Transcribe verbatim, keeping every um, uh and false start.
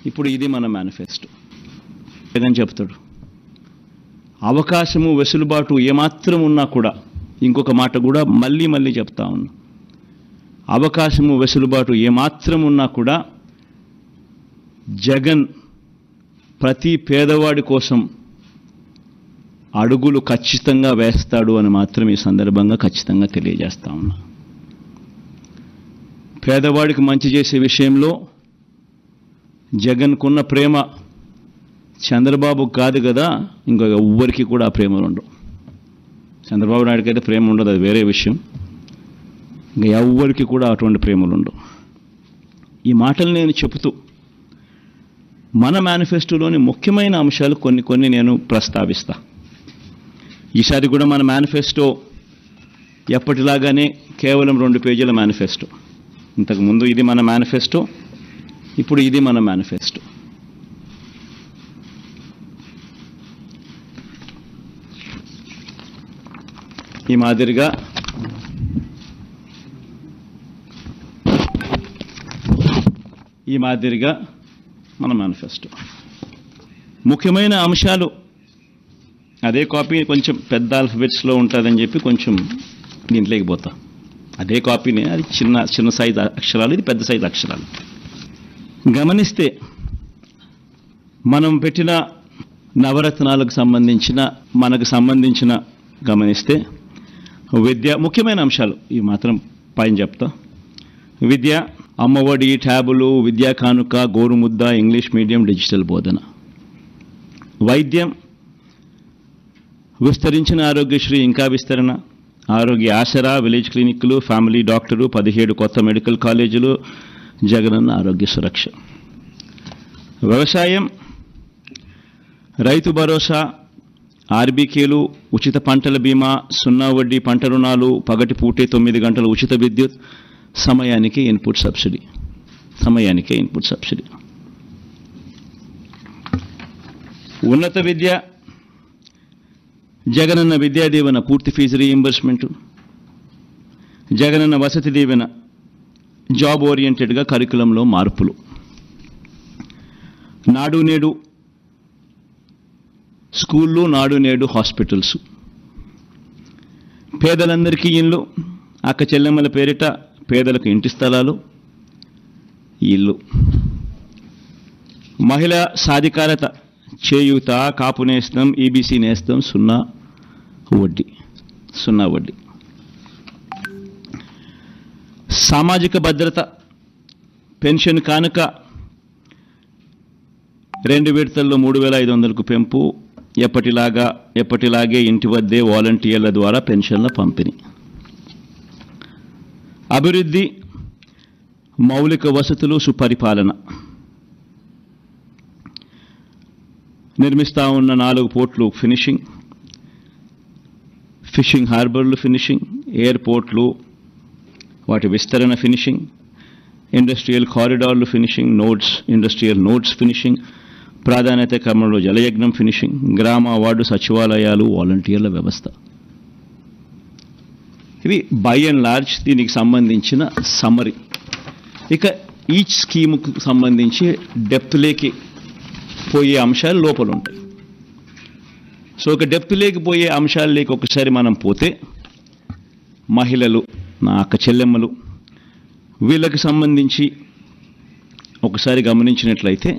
ఇప్పుడు ఇది మన మేనిఫెస్టో. జగన్ చెప్తాడు, అవకాశము వెసులుబాటు ఏమాత్రం ఉన్నా కూడా, ఇంకొక మాట కూడా మళ్ళీ మళ్ళీ చెప్తా ఉన్నా, అవకాశము వెసులుబాటు ఏమాత్రం ఉన్నా కూడా జగన్ ప్రతి పేదవాడి కోసం అడుగులు ఖచ్చితంగా వేస్తాడు అని మాత్రం ఈ సందర్భంగా ఖచ్చితంగా తెలియజేస్తా ఉన్నా. పేదవాడికి మంచి చేసే విషయంలో జగన్కున్న ప్రేమ చంద్రబాబు కాదు కదా, ఇంకో ఎవ్వరికి కూడా ఆ ప్రేమలు ఉండవు. చంద్రబాబు నాయుడుకి అయితే ప్రేమ ఉండదు, అది వేరే విషయం. ఇంకా ఎవ్వరికి కూడా అటువంటి ప్రేమలు ఉండవు. ఈ మాటలు నేను చెబుతూ మన మేనిఫెస్టోలోని ముఖ్యమైన అంశాలు కొన్ని కొన్ని నేను ప్రస్తావిస్తా. ఈసారి కూడా మన మేనిఫెస్టో ఎప్పటిలాగానే కేవలం రెండు పేజీల మేనిఫెస్టో. ఇంతకుముందు ఇది మన మేనిఫెస్టో, ఇప్పుడు ఇది మన మేనిఫెస్టో. ఈ మాదిరిగా ఈ మాదిరిగా మన మేనిఫెస్టో ముఖ్యమైన అంశాలు. అదే కాపీ కొంచెం పెద్ద ఆల్ఫబెట్స్లో ఉంటుందని చెప్పి కొంచెం దీంట్లోకి పోతా. అదే కాపీనే, అది చిన్న చిన్న సైజు అక్షరాలు, ఇది పెద్ద సైజు అక్షరాలు. గమనిస్తే మనం పెట్టిన నవరత్నాలకు సంబంధించిన మనకు సంబంధించిన గమనిస్తే విద్య ముఖ్యమైన అంశాలు ఈ మాత్రం పైన చెప్తా. విద్య, అమ్మఒడి, ట్యాబులు, విద్యా కానుక, గోరుముద్ద, ఇంగ్లీష్ మీడియం, డిజిటల్ బోధన. వైద్యం, విస్తరించిన ఆరోగ్యశ్రీ ఇంకా విస్తరణ, ఆరోగ్య ఆసరా, విలేజ్ క్లినిక్లు, ఫ్యామిలీ డాక్టరు, పదిహేడు కొత్త మెడికల్ కాలేజీలు, జగనన్న ఆరోగ్య సురక్ష. వ్యవసాయం, రైతు భరోసా, ఆర్బీకేలు, ఉచిత పంటల బీమా, సున్నా వడ్డీ పంట రుణాలు, పగటి పూటే తొమ్మిది గంటల ఉచిత విద్యుత్, సమయానికి ఇన్పుట్ సబ్సిడీ సమయానికే ఇన్పుట్ సబ్సిడీ. ఉన్నత విద్య, జగనన్న విద్యా దీవెన పూర్తి fee reimbursement, Jagananna Vasathi Deevena, job ఓరియంటెడ్గా కరికులంలో మార్పులు, నాడు నేడు స్కూళ్ళు, నాడు నేడు హాస్పిటల్స్, పేదలందరికీ ఇళ్ళు, అక్క చెల్లెమ్మల పేరిట పేదలకు ఇంటి స్థలాలు, ఇల్లు, మహిళా సాధికారత, చేయూత, కాపు నేస్తం, ఈబీసీ నేస్తం, సున్నా వడ్డీ సున్నా వడ్డీ. సామాజిక భద్రత, పెన్షన్ కానుక రెండు విడతల్లో మూడు వేల ఐదు వందలకు పెంపు, ఎప్పటిలాగా ఎప్పటిలాగే ఇంటి వద్దే వాలంటీర్ల ద్వారా పెన్షన్ల పంపిణీ. అభివృద్ధి, మౌలిక వసతులు, సుపరిపాలన. నిర్మిస్తా ఉన్న నాలుగు పోర్ట్లు ఫినిషింగ్, ఫిషింగ్ హార్బర్లు ఫినిషింగ్, ఎయిర్పోర్ట్లు వాటి విస్తరణ ఫినిషింగ్, ఇండస్ట్రియల్ కారిడార్లు finishing, nodes industrial nodes finishing, ప్రాధాన్యత క్రమంలో జలయజ్ఞం ఫినిషింగ్, గ్రామ వార్డు సచివాలయాలు, వాలంటీర్ల వ్యవస్థ. ఇవి బై అండ్ లార్జ్ దీనికి సంబంధించిన సమ్మరీ. ఇక ఈచ్ స్కీముకు సంబంధించి డెప్త్లోకి పోయే అంశాలు లోపల ఉంటాయి. సో ఒక డెప్త్లోకి పోయే అంశాలలోకి ఒకసారి మనం పోతే, మహిళలు, నా అక్క చెల్లెమ్మలు, వీళ్ళకి సంబంధించి ఒకసారి గమనించినట్లయితే